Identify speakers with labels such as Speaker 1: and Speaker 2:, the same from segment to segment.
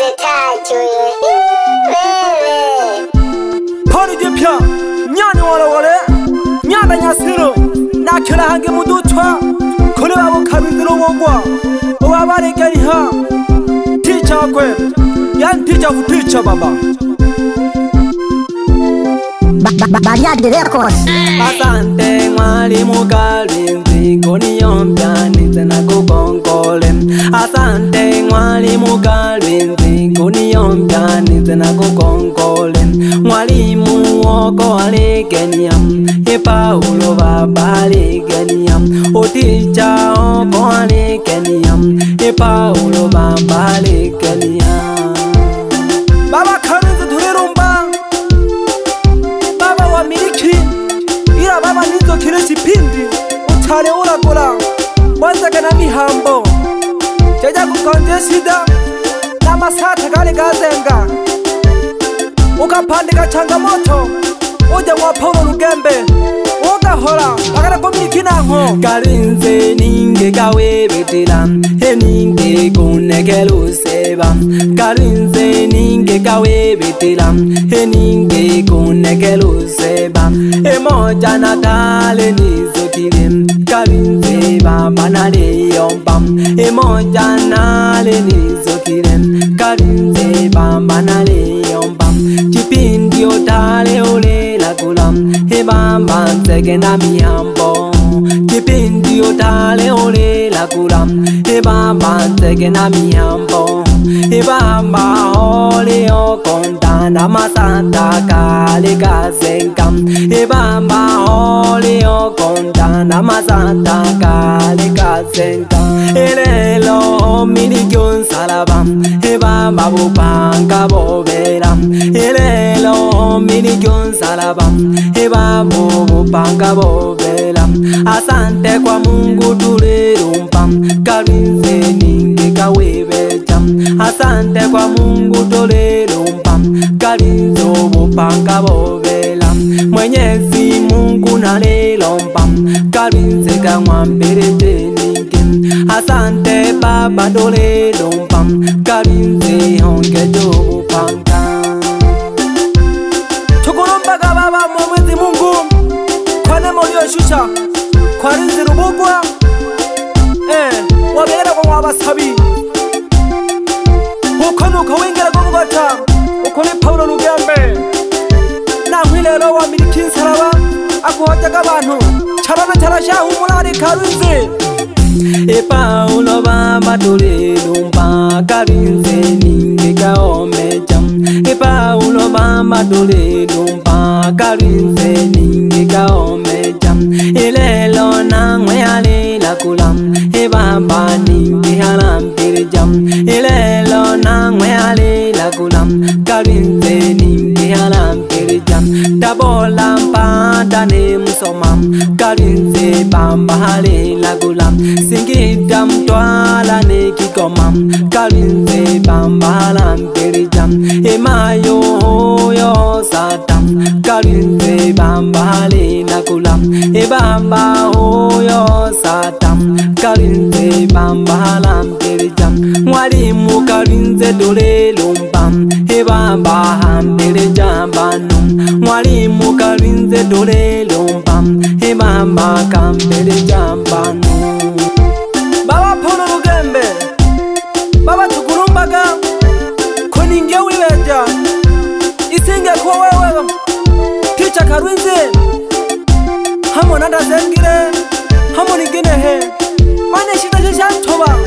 Speaker 1: Pari jipya nyani wala wale nyanda nyasiro nakela hange mudutwa kule babo kabiziro wongwa obabare kari ha ticha kwe yan ticha futicha baba
Speaker 2: Bariade Records.
Speaker 1: Asante mwalimu Kalinzi koni yompyani tena kukongole. Asante mwalimu Kalinzi koni yompyani tena kukongole. Mwalimu woko alikenia Paulo baba alikenia Oticha woko alikenia Paulo baba alikenia. Baba Kalinzi tulirumba baba wa miliki ila baba nizo kile chipindi utale uragora wanzaga na mihambo jaja kukonje shida na masata kale gazenga ukapandika changamoto uja mwa Paulo Lugembe ugahora agara ko miliki nanko Kalinzi ninge gawe betira ninge kunekeluseba Kalinzi ninge gawe betira ninge kunekeluseba emoja na kale nizokile Kalinzi baba naliyomba emoja nale nizokile Kalinzi baba naliyomba chipindi otale ulela kula baba nzege na mihambo chipindi otale ulela kula baba nzege na mihambo baba ole okontana masata kale gazenga baba ole okontana masata kale gazenga elelo milikyon salaba baba bupanga bobera elelo milikyon salaba baba bupanga bobera. Asante kwa Mungu tulirumpa Kalinzi ninge kawebeja. Asante kwa Mungu tulirumpa Kalinzi bupanga bobera. Mwenyezi Mungu nalilompa Kalinzi kamwambirije ninge. Asante baba tulirumpa Kalinzi hongejo bupanga. Tukurumbaga baba Mwenyezi Mungu kwane mulio shusha Kalinzi rubugwa wabera kwa wabasabi ukonuka wengera kwa mugata ukoni Paulo Lugembe namwilero wa miliki nsaraba akuhojaga abantu charana charashahu mulari Kalinzi Paulo baba tulirumpa Kalinzi ninge kaomeja Paulo baba tulirumpa Kalinzi ninge kaomeja ilelo nangwe alila kula baba ninge halampirija ilelo nangwe alila kula Kalinzi ninge halampirija tabola mpata ne msoma Kalinzi baba halila kula Singida mtwala ne Kigoma Kalinzi baba halampirija emayo yo sata Kalinzi baba halila kula baba yo sata Kalinzi baba halampirija mwalimu Kalinzi tulilumpa baba hampirija banu mwalimu Kalinzi tulilumpa baba kampirija banu. Baba Paulo Lugembe baba tukurumbaga koninge wibeja isinge kwa wewe ticha Kalinzi hamo nanda zengire hamo ningine he mane shida shantoba.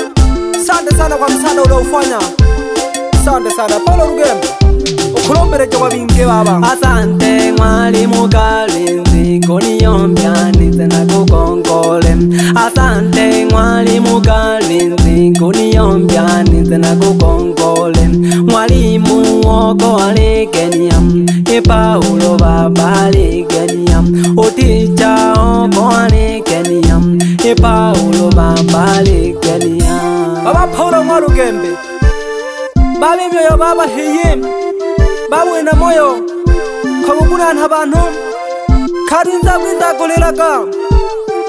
Speaker 1: Sante sana kwa msaada uliofanya. Sante sana Paulo Lugembe ukulombereje kwa binge baba. Asante mwalimu Kalinzi koni yompyani tena kukongole. Asante mwalimu Kalinzi koni yompyani tena kukongole. Mwalimu woko alikenia Paulo baba alikenia Oticha woko alikenia Paulo baba alikenia. Baba Paulo Lugembe baba myoyo baba hiye baba wena moyo kabuguna ntabantu Kalinzi bwiza goleraga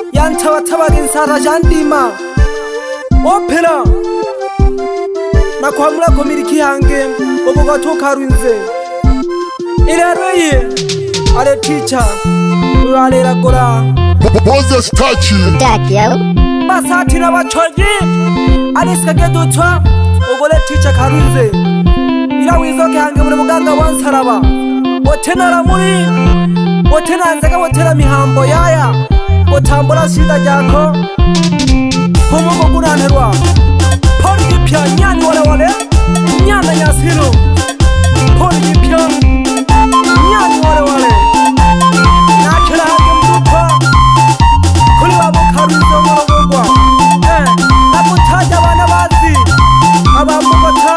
Speaker 1: yantabatabagin sara jandima opera nakwamula komiriki yange obuga tukarunze irarweye ale teacher uralera gora
Speaker 3: Moses Tachi
Speaker 2: Dad, yo.
Speaker 1: basati na bachoji ale skage dutwa ogole teacher karunze ira wizoke hange muri muganga wansaraba botenara muri botenanzaga botera mihambo yaya botambura shida jako homo guranterwa pori gipya nyani wale nyanda nyasiro pori gipya nyani wale nakira hange mdupa kuli wabo karuzo morogogwa nakutaja abana bazi abamugota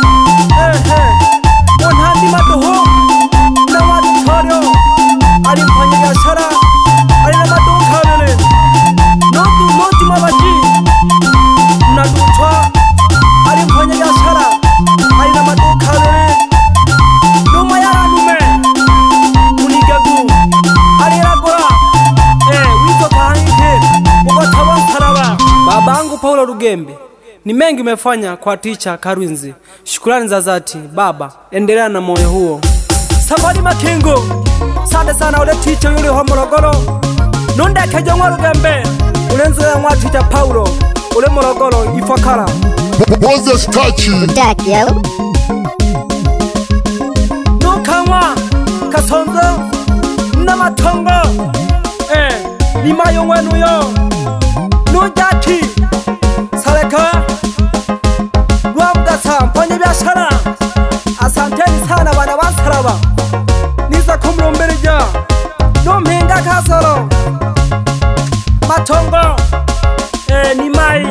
Speaker 1: montandi madoho n'amaditorio ari mpanye gashara ari n'amadokabele noti mabaji nadutwa ari mpanye gashara ari n'amadokabele numa yaranume munigagu ari ragora wizo kahanike mugota wansaraba babangu Paulo Rugembe. Ni mengi umefanya kwa teacher Karunzi. Shukrani za dhati baba, endelea na moyo huo. Safari Makengo, asante sana ule teacher yule wa Morogoro. Nunda kajongwa Rugembe, ulenzo ya mwa teacher Paulo ule Morogoro Ifakara.
Speaker 3: Moses Tachi
Speaker 2: Dad, yo.
Speaker 1: Nukamwa Kasonzo na Matongo. Ni mayo wenu yo. Nujaki Saleka Rwamgasa mpanye biashara. Asanteni sana bana bansaraba. Niza kumrombereja Nompinga kasoro Matongo ni mai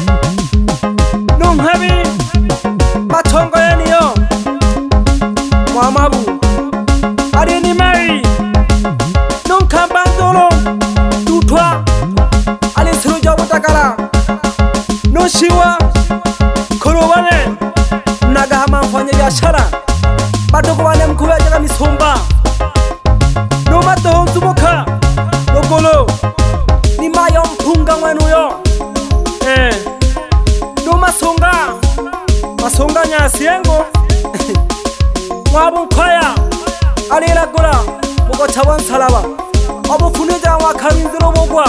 Speaker 1: Nunhabi Matongo yeniyo Mwamabu Ari ni mai Nunkambandolo Dutwa Ali siruja butakara Nushiwa Kurubane Nagahama mfanye biashara Badogo wane mkube jaga misumba Numatoho mzumuka Nogolo Ni mayo mpunga mwenu yo Numasonga Masonga nyasiengo Mwabu mkwaya Alila gula Mugo chawan salaba Obu funija wa Karunziro mugwa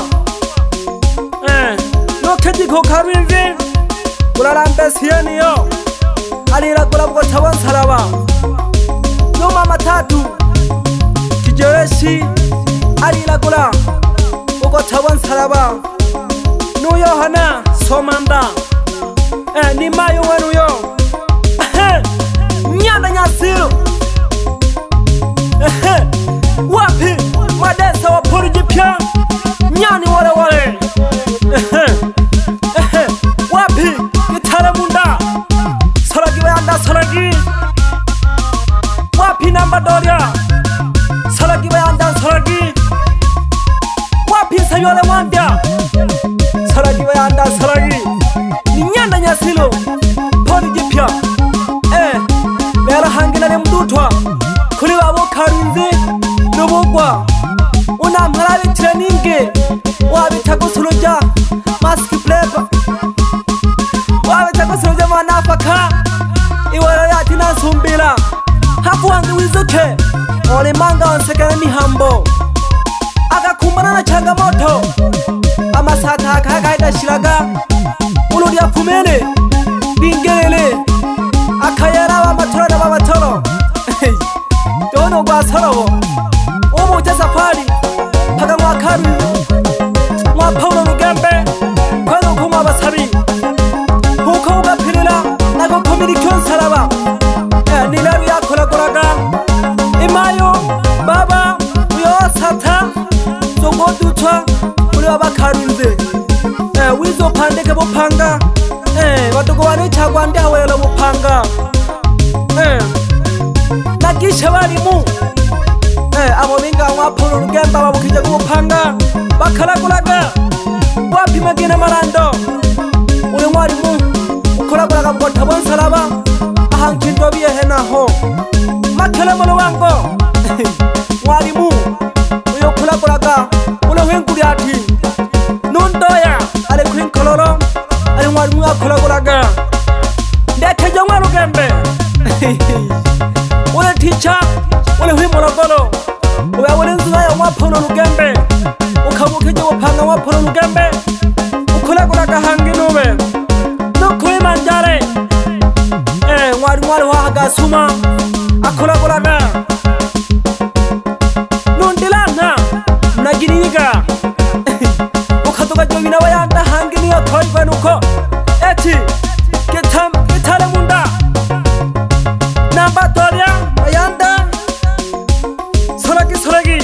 Speaker 1: No ketiko Karunzi Ularambe siyeni yo Alila gula mugo chawan salaba Numa matatu Kijereshi Alila gula mugo chawan salaba No Yohana Somanda Ni mayo wenu yo Nyanda nyasiro Wapi Madesa wa pori jipya Nyani wale Wapi Gitara munda Saragi wayanda saragi Wapi namba doria Saragi wayanda saragi Wapi sayole mwambia Saragi wayanda saragi Ni nyanda nyasilo Pori jipya Bera hangila ni mdutwa Kuli wabo Karunzi Nubugwa Unamharabi treninge Wabitako suluja Maski pleba Wabitako suluja manafaka Iwala yati na sumbila Hafu wangi wizuke Ole manga onsekana mihambo Aka kumbana na changamoto Ama sata haka haida shiraga Uludi ya fumene Bingelele Akayara wa matoro na wabatoro Dono kwa sorobo Omo cha safari Paka mwa Karunzi Mwa Paulo Rugembe Kwano kuma basabi Huko ugapirila Nako kominikyon saraba Nilaru ya kolagoraga Imayo Baba Uyo sata Zongo dutwa Uli waba Karunzi Wizo pandeke bupanga Watuko wani chagwande hawelo bupanga Nakishe walimu Abo binga mwa Paulo Rugembe Wabukija kubupanga Bakalagulaga Wapi magina marando Uli mwalimu Ukolagulaga mkota bonsalaba Ahankindo biye henaho Makele molo wango Mwalimu Uyo kulagulaga Ule wenguli ati Nundoya Ale kuinkoloro Ali mwalimu ya kulagulaga ndeke jongwa Lugembe ule teacher ule hui Morogoro uwe ule nzuna ya Mwapono Lugembe ukabukije upanga Mwapono Lugembe ukule kula kahangi nube nukui manjare mwari wahaga suma akula kula ka nundilana mnagiriniga ukatoka jovina wayanda hangi niyo koi kwenuko eti kitale munda namba toria wayanda soragi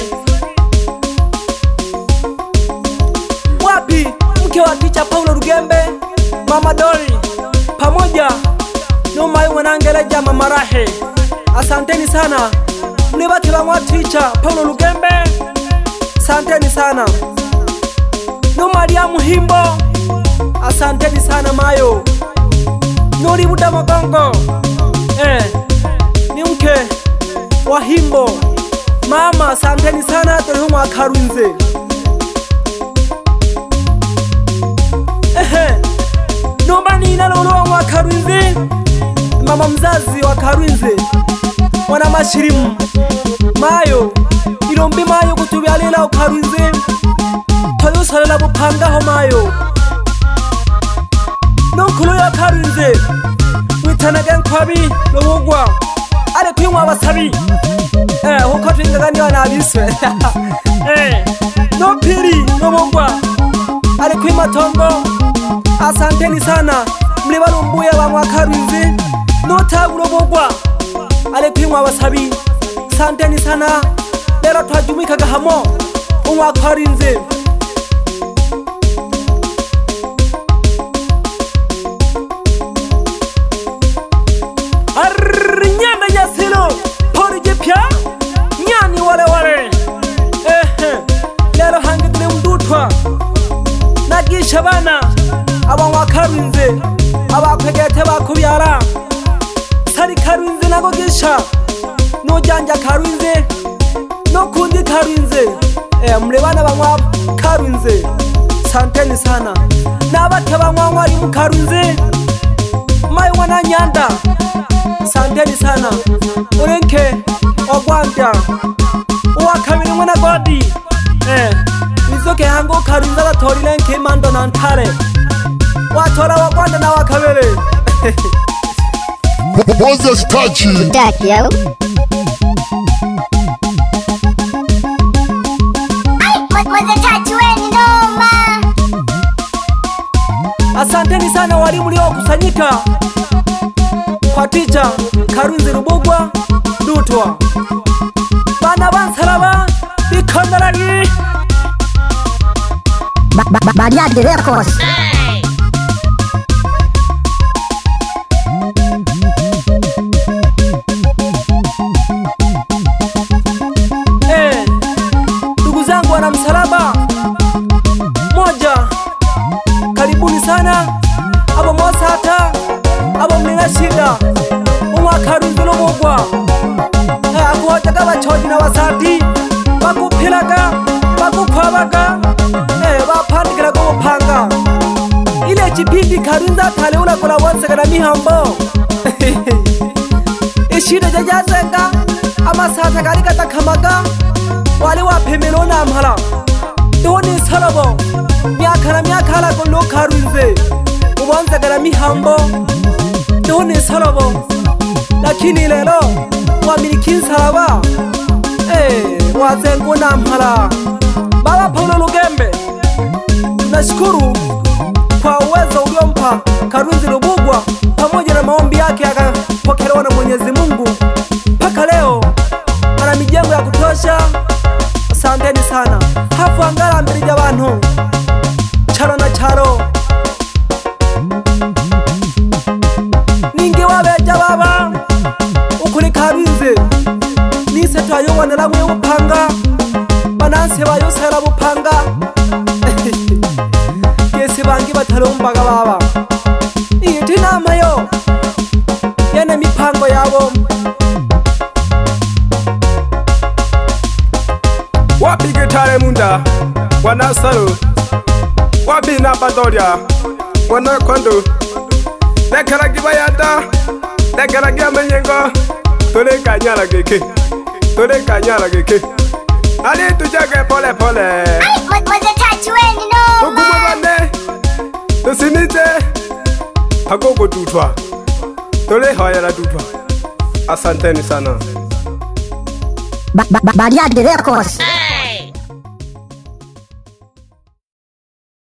Speaker 1: wapi mke wa teacher Paulo Lugembe Mama Dori pamoja Numai wanangeleja Mama Rahe. Asanteni sana mlibati wa teacher Paulo Lugembe, asanteni sana Numaria Muhimbo, asanteni sana Mayo Nuri Buda Magongo ni mke wa Himbo Mama, asanteni sana Torihumwa Karunze. Numbani inaloloa wa Karunze, mama mzazi wa Karunze wana mashirimu Mayo ilombi Mayo kutubialela ukarunze toyo salela bupanga ho Mayo nonkulu ya Karunze witanaga nkwabi lobugwa ale kwimwa abasabi uko twingagani wana abiswe no piri lobugwa ale kwima tongo. Asanteni sana mlibalumbuya ba mwa Karunze no tagulo bogwa ale kwimwa abasabi. Asanteni sana lero twajumika gahamo umwa Karunze. Nyanda ya silo pori jepya nyani wale lero hangitile mdutwa nagisha bana abamwa Karunze abakwegete bakubyara sari Karunze nago gisha no janja Karunze no kundi Karunze mlebana bamwa Karunze. Santeni sana nabate bamwa mwari mu Karunze mayo wana Nyanda. Santeni sana urenke ogwanda uwakabiri mwana Godi nizoke hango Karunze batorile nke mando na ntare watora wagwanda na wakabere
Speaker 3: Moses Tachi
Speaker 2: Dakio. Moses Tachi weni noma.
Speaker 1: Asanteni sana walimu leo kusanyika kwa teacher Karunze Rubugwa Dutwa bana bansaraba bikondalagi
Speaker 2: Bariad Records.
Speaker 1: Ndugu zangu wana msalaba moja, karibuni sana abo mwasata abo mlina shida umwa Karunze Rubugwa akuhojaga bachoji na wasati bakupilaga bakukwabaga bapandikiraga ubupanga ile kipindi Karunze atale ulakora wonsegana mihambo ishida jajazenga amasata kari katakamaga wali wapemelo na mpala doni salabo myakala gono Karunze ubonsegana mihambo doni salabo. Lakini lelo wamiliki nsaraba wazengu na mpala Baba Paulo Lugembe. Nashukuru kwa uwezo uliompa Karunze Rubugwa pamoja na maombi yake yakapokelewa na Mwenyezi Mungu mpaka leo ana mijengo ya kutosha. Asanteni sana hafu angala mbili abantu charo na charo ninge wabeja baba ukuri Karunze nise twayobona namwe ubupanga bananse bayosera bupanga kesi bangi batarumbaga baba iyiti nama yo yana mipango yabo.
Speaker 4: Wapi Gitare Munda wana Salo wapi Namba Doria wana Kondo Lekala kibayata, lekala kiamenyengo. Tole kanyala keke, tole kanyala keke. Ali tujage pole pole.
Speaker 2: Ai, mwenze tatu weni noma.
Speaker 4: Tukumabane, tusinite. Hagogo tutwa, tole haya la tutwa. Asanteni sana.
Speaker 2: Bariadi Records.